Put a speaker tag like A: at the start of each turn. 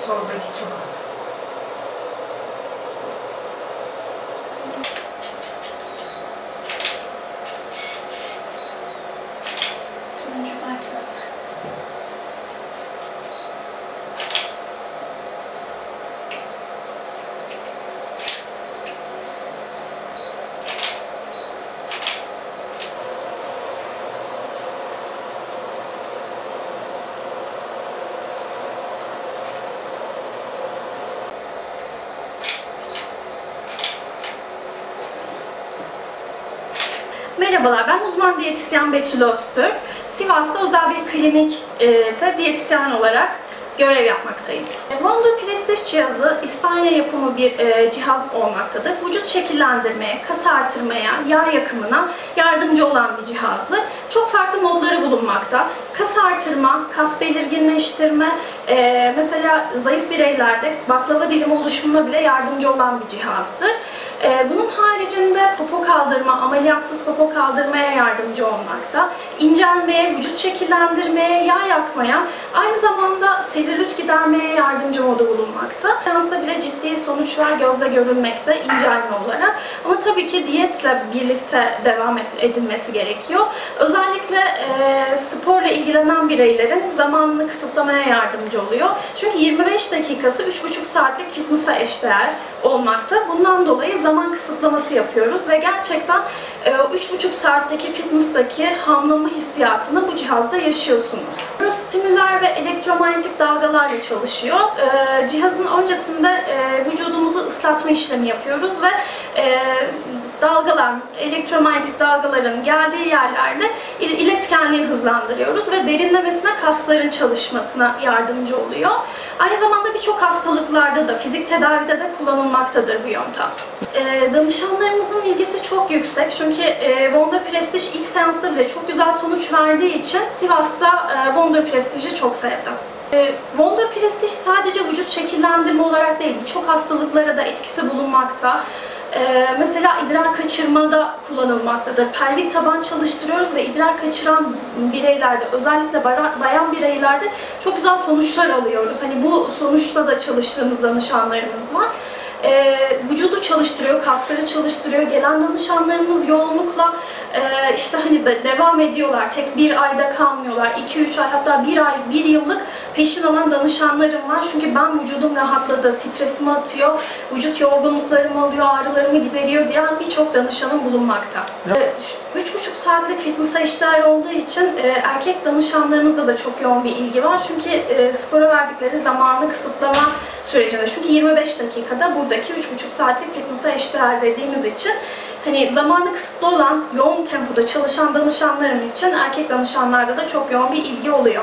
A: soldaki çok az.
B: Turuncu belki var. Merhabalar, ben uzman diyetisyen Betül Öztürk. Sivas'ta özel bir klinikte diyetisyen olarak görev yapmaktayım. Wonder Prestige cihazı İspanya yapımı bir cihaz olmaktadır. Vücut şekillendirmeye, kas artırmaya, yağ yakımına yardımcı olan bir cihazdır. Çok farklı modları bulunmakta. Kas artırma, kas belirginleştirme, mesela zayıf bireylerde baklava dilimi oluşumuna bile yardımcı olan bir cihazdır. Bunun haricinde popo kaldırma, ameliyatsız popo kaldırmaya yardımcı olmakta. İncelmeye, vücut şekillendirmeye, yağ yakmaya, aynı zamanda selülit gidermeye yardımcı modu bulunmakta. Seansta bile ciddi sonuçlar gözle görülmekte incelme olarak. Ama tabii ki diyetle birlikte devam edilmesi gerekiyor. Özellikle sporla ilgilenen bireylerin zamanını kısıtlamaya yardımcı oluyor. Çünkü 25 dakikası 3,5 saatlik fitness'a eşdeğer olmakta. Bundan dolayı zaman kısıtlaması yapıyoruz ve gerçekten 3,5 saatteki fitness'taki hamlama hissiyatını bu cihazda yaşıyorsunuz. Nörostimüller ve elektromanyetik dalgalarla çalışıyor. Cihazın öncesinde vücudumuzu ıslatma işlemi yapıyoruz ve dalgalar, elektromanyetik dalgaların geldiği yerlerde iletkenliği hızlandırıyoruz ve derinlemesine kasların çalışmasına yardımcı oluyor. Aynı zamanda birçok hastalıklarda da, fizik tedavide de kullanılmaktadır bu yöntem. Danışanlarımızın ilgisi çok yüksek çünkü Wonder Prestige ilk seansta bile çok güzel sonuç verdiği için Sivas'ta Wonder Prestige'i çok sevdim. Wonder Prestige sadece vücut şekillendirme olarak değil, birçok hastalıklara da etkisi bulunmakta. Mesela idrar kaçırmada kullanılmaktadır. Pelvik taban çalıştırıyoruz ve idrar kaçıran bireylerde, özellikle bayan bireylerde çok güzel sonuçlar alıyoruz. Hani bu sonuçla da çalıştığımız danışanlarımız var. Vücudu çalıştırıyor, kasları çalıştırıyor. Gelen danışanlarımız yoğunlukla işte hani devam ediyorlar. Tek bir ayda kalmıyorlar. 2-3 ay, hatta 1 ay, 1 yıllık peşin alan danışanlarım var. Çünkü ben vücudum rahatladı, stresimi atıyor, vücut yorgunluklarımı alıyor, ağrılarımı gideriyor diyen birçok danışanım bulunmakta. 3,5 saatlik fitness'a eşdeğer olduğu için erkek danışanlarımızda da çok yoğun bir ilgi var. Çünkü spora verdikleri zamanı kısıtlama sürecinde. Çünkü 25 dakikada buradaki 3,5 saatlik fitness'a eşdeğer dediğimiz için hani zamanı kısıtlı olan, yoğun tempoda çalışan danışanlarım için erkek danışanlarda da çok yoğun bir ilgi oluyor.